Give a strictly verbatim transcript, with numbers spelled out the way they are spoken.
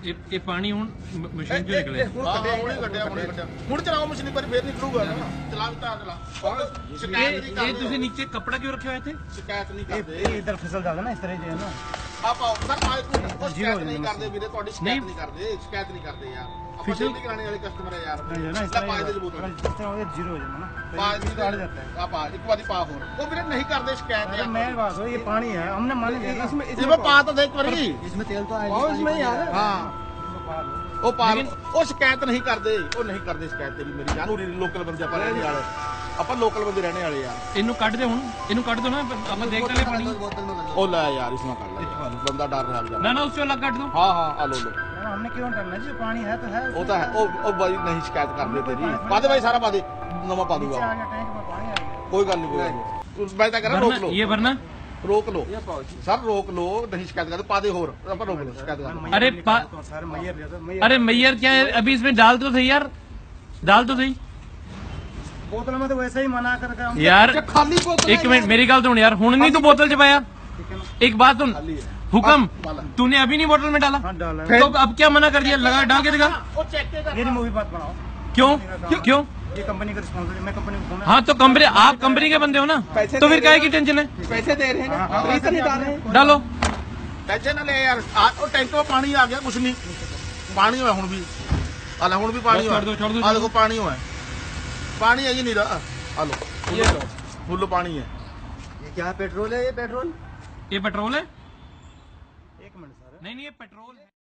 ਇਹ ਇਹ ਪਾਣੀ ਹੁਣ ਮਸ਼ੀਨ ਚੋਂ ਨਿਕਲਿਆ। ਹਾਂ ਹੁਣੇ ਕੱਢਿਆ ਹੁਣੇ ਕੱਢਿਆ ਹੁਣ ਚਲਾਓ ਮਸ਼ੀਨ ਪਰ ਫੇਰ ਨਿਕਲੂਗਾ ਨਾ। ਚਲਾ ਵੀ ਤਾਂ ਚਲਾ ਸ਼ਿਕਾਇਤ ਨਹੀਂ ਕਰਦੇ। ਇਹ ਤੁਸੀਂ ਨੀਚੇ ਕੱਪੜਾ ਕਿਉਂ ਰੱਖਿਆ ਹੋਇਆ ਇੱਥੇ? ਸ਼ਿਕਾਇਤ ਨਹੀਂ ਕਰਦੇ। ये इधर फिसल जाता है ना इस तरह से है ना। आप आओ सर आज को ਸ਼ਿਕਾਇਤ ਨਹੀਂ ਕਰਦੇ ਵੀਰੇ ਤੁਹਾਡੀ ਸ਼ਿਕਾਇਤ ਨਹੀਂ ਕਰਦੇ ਸ਼ਿਕਾਇਤ ਨਹੀਂ ਕਰਦੇ ਯਾਰ ਆਪਾਂ ਜਲਦੀ ਕਰਾਣੇ ਵਾਲੇ ਕਸਟਮਰ ਹੈ ਯਾਰ है ना इस ਲੈ तरह ਪਾਜ ਦੇ से ਬੋਤਲ जिस तरह से जीरो हो जाता है ना ਪਾਜ तो काट जाता है। ਆ ਪਾ ਇੱਕ ਵਾਰੀ ਪਾ ਹੋਰ ਉਹ ਵੀਰੇ ਨਹੀਂ ਕਰਦੇ ਸ਼ਿਕਾਇਤ अरे ਯਾਰ मैं बात हो ये पानी है हमने मान लिया ना। इसमें इसमें पा तो देख वारी इसमें तेल तो है इसमें यार। हाँ ਉਹ ਪਾ ਉਹ ਸ਼ਿਕਾਇਤ ਨਹੀਂ ਕਰਦੇ ਉਹ ਨਹੀਂ ਕਰਦੇ ਸ਼ਿਕਾਇਤ ਤੇਰੀ ਮੇਰੀ ਜਾਨ ਉਰੀ ਲੋਕਲ ਬੰਦੇ ਆਪਾਂ ਰਹਿਣੇ ਵਾਲੇ ਆਪਾਂ ਲੋਕਲ ਬੰਦੇ ਰਹਿਣੇ ਵਾਲੇ ਯਾਰ ਇਹਨੂੰ ਕੱਢ ਦੇ ਹੁਣ ਇਹਨੂੰ ਕੱਢ ਦੋ ਨਾ ਆਪਾਂ ਦੇਖ ਲੈ ਪਾਣੀ। ਉਹ ਲੈ ਯਾਰ ਇਸ ਨਾਲ ਕੱਢ ਲੈ ਬੰਦਾ ਡਰ ਰਿਹਾ ਜਾ ਨਾ ਨਾ ਉਸ ਚੋਂ ਅਲੱਗ ਕੱਢ ਦੋ। ਹਾਂ ਹਾਂ ਆ ਲੋ ਲੋ हमने क्यों करना जी पानी है तो है। ਉਹ ਤਾਂ ਹੈ ਉਹ ਉਹ ਬਾਈ ਨਹੀਂ ਸ਼ਿਕਾਇਤ ਕਰਦੇ ਤੇਰੀ ਪਾ ਦੇ ਬਾਈ ਸਾਰਾ ਪਾ ਦੇ ਨਵਾਂ ਪਾ नीचे ਦੂਗਾ आ गया टैंक में पानी आ गया। ਕੋਈ ਗੱਲ ਨਹੀਂ ਕੋਈ ਗੱਲ ਨਹੀਂ ਮੈਂ ਤਾਂ ਕਰਾਂ ਰੋਕ भरना ਲੋ ये भरना। ਰੋਕ ਲੋ ਸਰ ਰੋਕ ਲੋ ਨਹੀਂ ਸ਼ਿਕਾਇਤ ਕਰਦੇ ਪਾ ਦੇ ਹੋਰ ਆਪਾਂ ਰੋਕ ਲੋ ਸ਼ਿਕਾਇਤ ਕਰਦੇ अरे पा- सर मैयर लेता मैयर अरे मैयर क्या है अभी इसमें डाल तो सही यार डाल तो सही बोतल में तो वैसे ही मना कर के हम यार। ਖਾਲੀ ਬੋਤਲ एक मिनट मेरी गल सुन यार हूं नहीं तू बोतल च पाया। ठीक है ना। एक बात सुन ਖਾਲੀ ਹੈ हुक्म तूने अभी नहीं बोतल में डाला हाँ डाला है। तो अब क्या मना कर दिया लगा डाल के दिखा ਉਹ ਚੈੱਕ ਕਰ ये नहीं मूवी बात बनाओ। क्यों क्यों? ये कंपनी का रिस्पॉन्सिबिलिटी मैं कंपनी को फोन हाँ तो कंपनी आप कंपनी के बंदे हो ना तो फिर काहे की टेंशन है? ਪੈਸੇ ਦੇ ਰਹੇ हाँ, हाँ, ਨੇ नहीं डाल रहे हैं। डालो ਟੈਨਸ਼ਨ ਨਾ ਲੈ ਯਾਰ ਆ ਉਹ ਟੈਂਕ ਵਿੱਚ ਪਾਣੀ ਆ ਗਿਆ ਕੁਛ ਨਹੀਂ ਪਾਣੀ ਹੋਇਆ ਹੁਣ ਵੀ ਆ ਲੈ ਹੁਣ ਵੀ ਪਾਣੀ ਬਸ ਛੱਡ ਦਿਓ, ਛੱਡ ਦਿਓ, ਹੋਇਆ ਆ ਦੇਖੋ ਪਾਣੀ ਹੋਇਆ ਪਾਣੀ ਹੈ ਜੀ ਨੀਰਾ ਆ ਲੋ ये ਫੁੱਲ ਪਾਣੀ ਹੈ ये क्या पेट्रोल है ये पेट्रोल। ये पेट्रोल है? एक मिनट सर। नहीं नहीं ये पेट्रोल है।